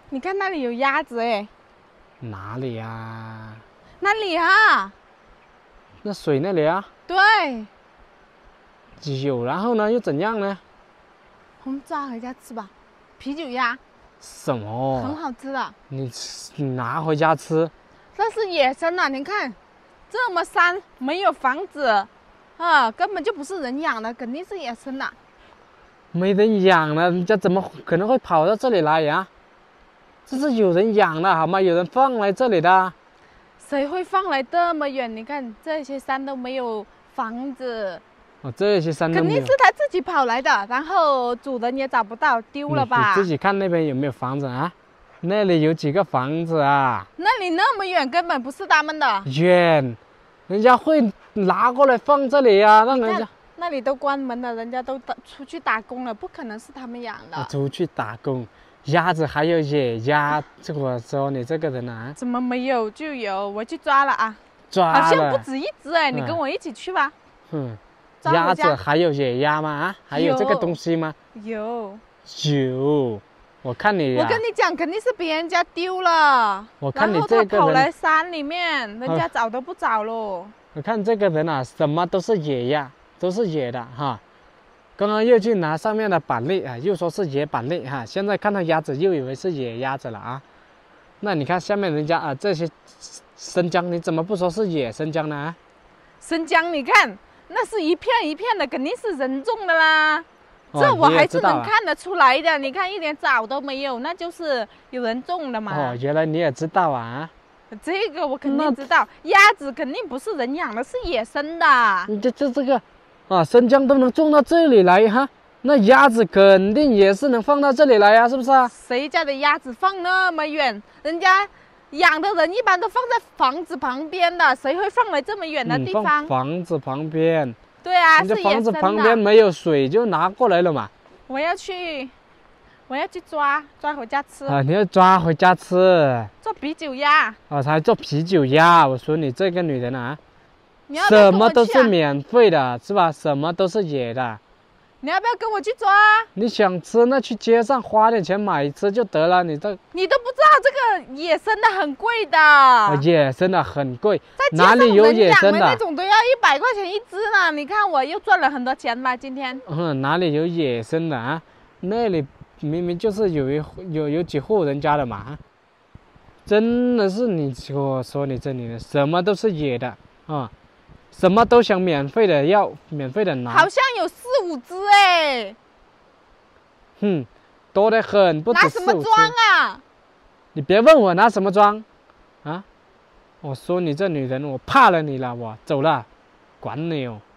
你看那里有鸭子哎。 哪里呀？ 那里啊。 那水那里啊？ 对。 有，然后呢？又怎样呢？ 我们抓回家吃吧，啤酒鸭。 什么？ 很好吃的。 你拿回家吃？ 这是野生的，你看，这么山没有房子，啊，根本就不是人养的，肯定是野生的。 没人养了，人家怎么可能会跑到这里来呀？这是有人养的好吗？有人放来这里的。 谁会放来这么远？你看这些山都没有房子。 哦，这些山都没有。 肯定是他自己跑来的，然后主人也找不到，丢了吧？ 你自己看那边有没有房子啊？那里有几个房子啊？ 那里那么远，根本不是他们的。 远，人家会拿过来放这里呀，让人家。 那里都关门了，人家都出去打工了，不可能是他们养的。 出去打工，鸭子还有野鸭，这我说你这个人啊。 怎么没有就有？我去抓了啊。 抓了。 好像不止一只哎，你跟我一起去吧。 鸭子还有野鸭吗？啊，还有这个东西吗？ 有。 我看你。 我跟你讲，肯定是别人家丢了。 我看你这个人。 然后他跑来山里面，人家找都不找喽。 我看这个人啊，什么都是野鸭，都是野的哈。刚刚又去拿上面的板栗啊，又说是野板栗哈。现在看到鸭子又以为是野鸭子了啊。那你看下面人家啊这些生姜，你怎么不说是野生姜呢？啊？ 生姜，你看。那是一片一片的，肯定是人种的啦。这我还是能看得出来的。你看一点枣都没有，那就是有人种的嘛。 哦，原来你也知道啊。 这个我肯定知道。鸭子肯定不是人养的，是野生的。 你这个，啊，生姜都能种到这里来哈，那鸭子肯定也是能放到这里来呀，是不是啊？ 谁家的鸭子放那么远？人家。养的人一般都放在房子旁边的，谁会放来这么远的地方？ 放房子旁边。 对啊， 人家房子旁边没有水，就拿过来了嘛。 我要去抓回家吃。 啊，你要抓回家吃。 做啤酒鸭。 哦，还做啤酒鸭。我说你这个女人啊， 什么都是免费的，是吧？什么都是野的。 你要不要跟我去抓？ 你想吃，那去街上花点钱买吃就得了。你都不知道这个野生的很贵的。 野生的很贵， 哪里有野生的？ 那种都要100块钱一只呢。你看我又赚了很多钱吧，今天。 哪里有野生的啊？那里明明就是有几户人家的嘛。真的是我说你这里的什么都是野的啊。什么都想免费的要，免费的拿。 好像有4、5只哎。 多得很，不止4、5只。 拿什么装啊？ 你别问我拿什么装，啊！我说你这女人，我怕了你了，我走了，管你哦。